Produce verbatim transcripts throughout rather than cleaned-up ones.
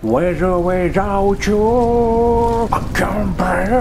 Weather without you I can't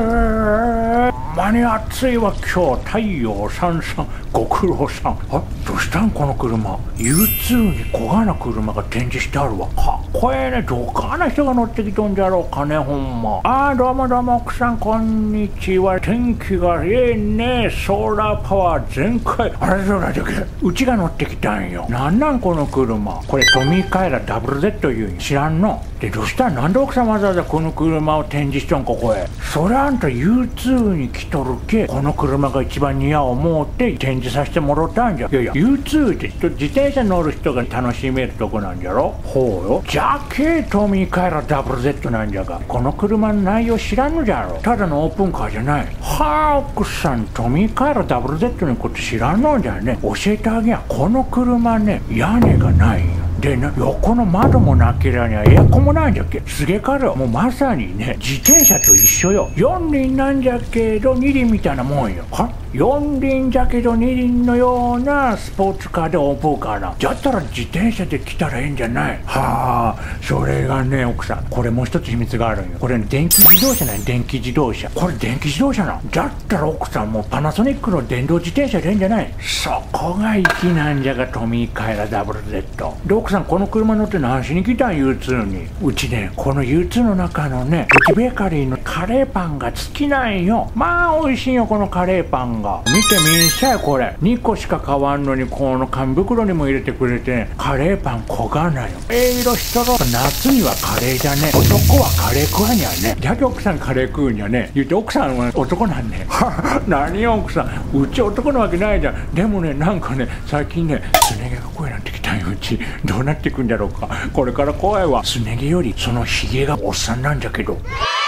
bear 間に暑いわ今日太陽さんさんご苦労さん。あ、どうしたんこの車。 ユーツー に小柄な車が展示してあるわ。かっこええね。どかな人が乗ってきとんじゃろうかねほんま。あーどうもどうも奥さんこんにちは。天気がええね。ソーラーパワー全開。あれそうだじゃけうちが乗ってきたんよ。なんなんこの車。これトミーカエラ ダブルゼット いうん知らんの。でどうしたんなんで奥さんわざわざこの車を展示しとんここへ。そりゃあんた ユーツー に来とるけこの車が一番似合う思うって展示させてもらったんじゃ。いやいや ユーツー って自転車乗る人が楽しめるとこなんじゃろ。ほうよ。じゃけトミーカエラ ダブルゼット なんじゃがこの車の内容知らんのじゃろ。ただのオープンカーじゃない。はあ奥さんトミーカエラ ダブルゼット のこと知らんのじゃね。教えてあげや。この車ね屋根がないんよ。でな横の窓もなけりゃにゃエアコンもないんじゃっけ。すげからもうまさにね自転車と一緒よ。よん輪なんじゃけどに輪みたいなもんよ。はよん輪じゃけどに輪のようなスポーツカーでオープンカーな。だったら自転車で来たらええんじゃない。はあそれがね奥さんこれもう一つ秘密があるんよ。これ、ね、電気自動車なん電気自動車。これ電気自動車なんだったら奥さんもうパナソニックの電動自転車でええんじゃない。そこが粋なんじゃがトミーカエラ ダブルゼット。で奥さんこの車乗って何しに来たん ユーツー に。うちねこの ユーツー の中のねプチベーカリーのカレーパンが好きなんよ。まあ美味しいよこのカレーパンが。見てみんさいこれにこしか買わんのにこの紙袋にも入れてくれて、ね、カレーパン小がなよ。ええ色しとろ。夏にはカレーじゃね。男はカレー食わにゃね。だけ奥さんカレー食うにゃね言うて奥さんは男なんね。何よ奥さんうち男なわけないじゃん。でもねなんかね最近ねすね毛が濃いなってきたんようち。どうなっていくんだろうかこれから怖いわ。すね毛よりそのひげがおっさんなんじゃけど。